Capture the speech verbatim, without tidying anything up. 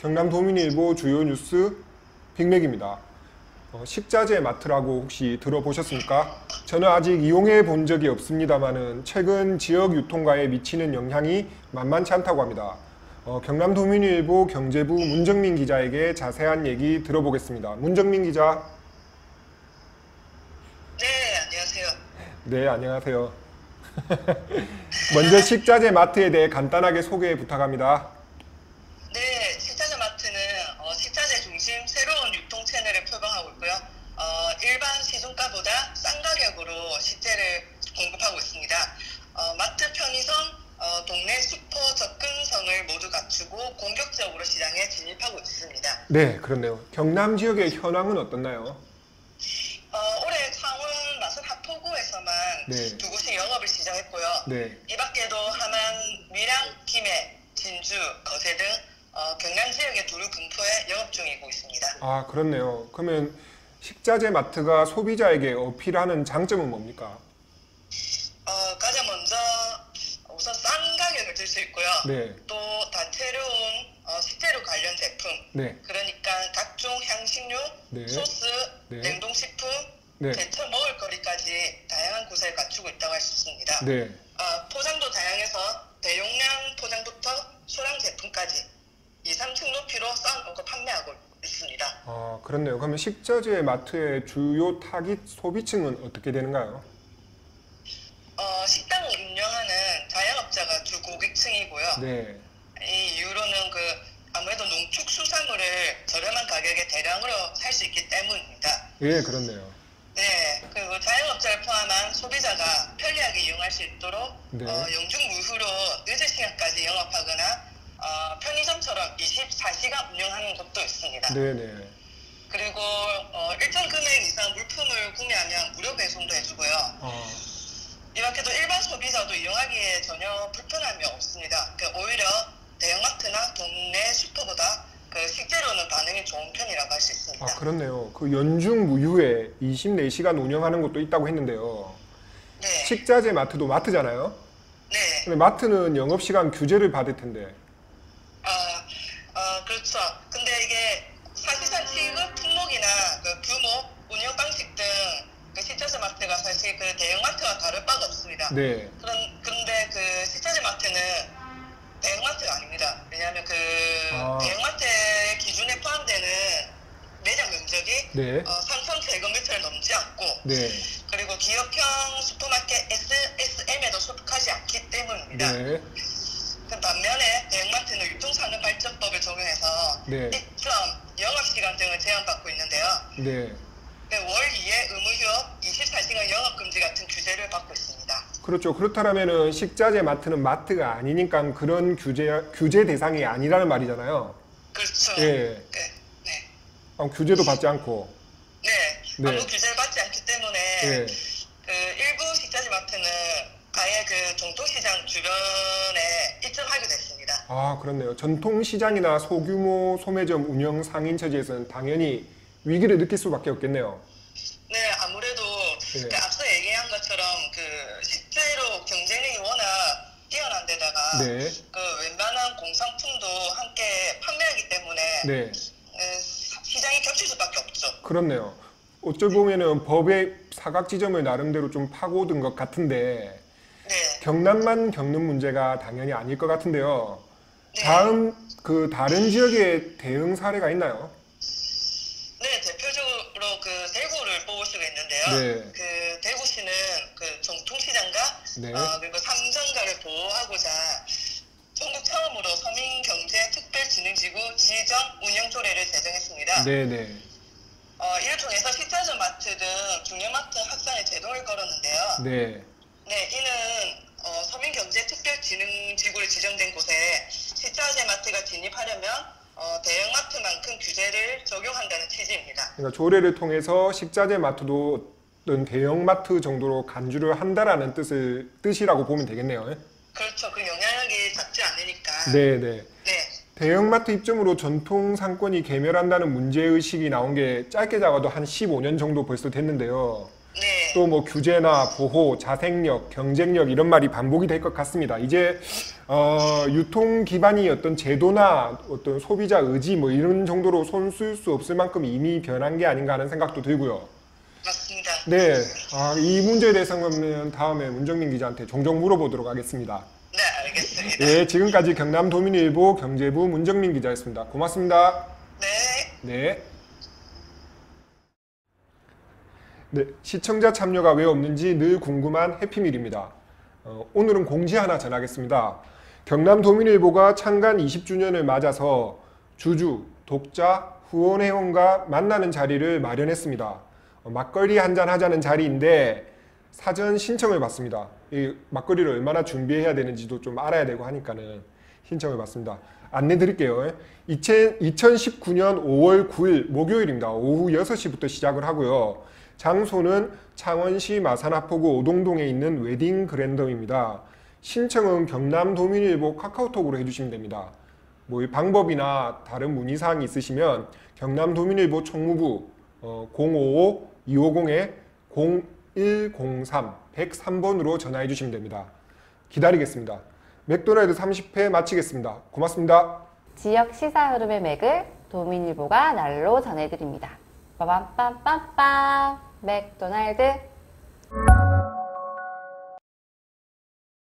경남도민일보 주요 뉴스 빅맥입니다. 어, 식자재 마트라고 혹시 들어보셨습니까? 저는 아직 이용해 본 적이 없습니다만은 최근 지역 유통가에 미치는 영향이 만만치 않다고 합니다. 어, 경남도민일보 경제부 문정민 기자에게 자세한 얘기 들어보겠습니다. 문정민 기자. 네, 안녕하세요. 네, 안녕하세요. 먼저 식자재 마트에 대해 간단하게 소개 부탁합니다. 네, 식자재 마트는 어, 식자재 중심 새로운 유통 채널을 표방하고 있고요. 어, 일반 시중가보다 싼 가격으로 식재를 공급하고 있습니다. 어, 마트 편의성, 어, 동네 슈퍼 접근성을 모두 갖추고 공격적으로 시장에 진입하고 있습니다. 네, 그렇네요. 경남 지역의 현황은 어떻나요? 어, 올해 창원, 마산, 하포구에서만 네. 두 곳이 영업을 시작했고요. 네. 이 밖에도 함안, 밀양, 김해, 진주, 거제 등 어, 경남 지역의 두루 분포에 영업 중이고 있습니다. 아, 그렇네요. 그러면 식자재 마트가 소비자에게 어필하는 장점은 뭡니까? 어, 가장 먼저 우선 싼 가격을 들 수 있고요. 네. 또 다채로운 어, 식재료 관련 제품, 네. 그러니까 각종 향신료, 네. 소스, 네. 냉동식품, 네. 제철 먹을거리까지 다양한 구성을 갖추고 있다고 할 수 있습니다. 네. 어, 포장도 다양해서 대용량 포장부터 소량 제품까지 이, 삼 층 높이로 쌓아놓고 판매하고 있습니다. 아, 그렇네요. 그러면 식자재 마트의 주요 타깃 소비층은 어떻게 되는가요? 어, 식당을 운영하는 자영업자가 주 고객층이고요. 네. 이 이유로는 그 아무래도 농축수산물을 저렴한 가격에 대량으로 살 수 있기 때문입니다. 예, 그렇네요. 네, 그리고 자영업자를 포함한 소비자가 편리하게 이용할 수 있도록 네. 어, 영중무휴로 늦은 시간까지 영업하거나 어, 편의점처럼 이십사 시간 운영하는 곳도 있습니다. 네네. 그리고 어, 일정 금액 이상 물품을 구매하면 무료 배송도 해주고요. 아, 이 밖에도 일반 소비자도 이용하기에 전혀 불편함이 없습니다. 그 오히려 대형마트나 동네 슈퍼보다 그 식재료는 반응이 좋은 편이라고 할 수 있습니다. 아, 그렇네요. 그 연중 무휴에 이십사 시간 운영하는 곳도 있다고 했는데요. 네. 식자재 마트도 마트잖아요. 네. 근데 마트는 영업시간 규제를 받을 텐데. 아, 어, 그렇죠. 근데 이게 사실상 취급 품목이나 그 규모, 운영 방식 등 그 식자재 마트가 사실 그 대형마트와 다를 바가 없습니다. 네. 그런, 근데 그 식자재 마트는 대형마트가 아닙니다. 왜냐하면 그 아. 대형마트의 기준에 포함되는 매장 면적이 네. 어, 삼천 제곱미터를 넘지 않고 네. 그리고 기업형 슈퍼마켓 에스 에스 엠에도 속하지 않기 때문입니다. 네. 그 반면에 대형마트는 유통산업발전법을 적용해서 네. 입점, 영업시간 등을 제한받고 있는데요. 네. 월 이 회 의무휴업, 이십사 시간 영업금지 같은 규제를 받고 있습니다. 그렇죠. 그렇다면은 식자재 마트는 마트가 아니니까 그런 규제 규제 대상이 아니라는 말이잖아요. 그렇죠. 예. 네. 네. 아, 규제도 받지 않고. 네. 네. 아무 규제를 받지 않기 때문에 예. 그 일부 식자재 마트는 아예 그 전통시장 주변에 입점하게 됐습니다. 아, 그렇네요. 전통시장이나 소규모 소매점 운영 상인 처지에서는 당연히 위기를 느낄 수밖에 없겠네요. 네, 아무래도 네. 그 앞서 얘기한 것처럼 그 식재료 경쟁력이 워낙 뛰어난 데다가 네. 그 웬만한 공산품도 함께 판매하기 때문에 네. 네, 시장이 겹칠 수밖에 없죠. 그렇네요. 어쩔 보면은 법의 사각지점을 나름대로 좀 파고든 것 같은데 네. 경남만 겪는 문제가 당연히 아닐 것 같은데요. 네. 다음 그 다른 지역의 대응 사례가 있나요? 네, 대표적으로 그 대구를 뽑을 수가 있는데요. 네. 그 대구시는 그 전통시장과 네. 어, 그리고 삼성가를 보호하고자 전국 처음으로 서민경제특별진흥지구 지정 운영조례를 제정했습니다. 네네. 어, 이를 통해서 식자재 마트 등 중형마트 확산에 제동을 걸었는데요. 네. 네, 이는 어, 서민경제특별진흥지구로 지정된 곳에 식자재 마트가 진입하려면 어, 대형마트만큼 규제를 적용한다는 취지입니다. 그러니까 조례를 통해서 식자재 마트도 어떤 대형마트 정도로 간주를 한다라는 뜻을 뜻이라고 보면 되겠네요. 그렇죠. 그 영향력이 작지 않으니까. 네네. 네. 대형마트 입점으로 전통 상권이 괴멸한다는 문제의식이 나온 게 짧게 잡아도 한 십오 년 정도 벌써 됐는데요. 네. 또 뭐 규제나 보호, 자생력, 경쟁력 이런 말이 반복이 될 것 같습니다. 이제 어, 유통 기반이 어떤 제도나 어떤 소비자 의지 뭐 이런 정도로 손 쓸 수 없을 만큼 이미 변한 게 아닌가 하는 생각도 들고요. 맞습니다. 네, 아, 이 문제에 대해서는 다음에 문정민 기자한테 종종 물어보도록 하겠습니다. 네, 알겠습니다. 네, 지금까지 경남도민일보 경제부 문정민 기자였습니다. 고맙습니다. 네. 네. 네, 시청자 참여가 왜 없는지 늘 궁금한 해피밀입니다. 어, 오늘은 공지 하나 전하겠습니다. 경남도민일보가 창간 이십 주년을 맞아서 주주, 독자, 후원회원과 만나는 자리를 마련했습니다. 어, 막걸리 한잔 하자는 자리인데 사전 신청을 받습니다. 이 막걸리를 얼마나 준비해야 되는지도 좀 알아야 되고 하니까는 신청을 받습니다. 안내 드릴게요. 이천십구 년 오월 구일 목요일입니다. 오후 여섯 시부터 시작을 하고요. 장소는 창원시 마산하포구 오동동에 있는 웨딩 그랜덤입니다. 신청은 경남도민일보 카카오톡으로 해주시면 됩니다. 뭐 방법이나 다른 문의사항이 있으시면 경남도민일보 총무부 어, 공오오 이오공 공일공삼 백삼 번으로 전화해 주시면 됩니다. 기다리겠습니다. 맥도날드 삼십 회 마치겠습니다. 고맙습니다. 지역 시사 흐름의 맥을 도민일보가 날로 전해드립니다. 빠밤빰빰빰 맥도날드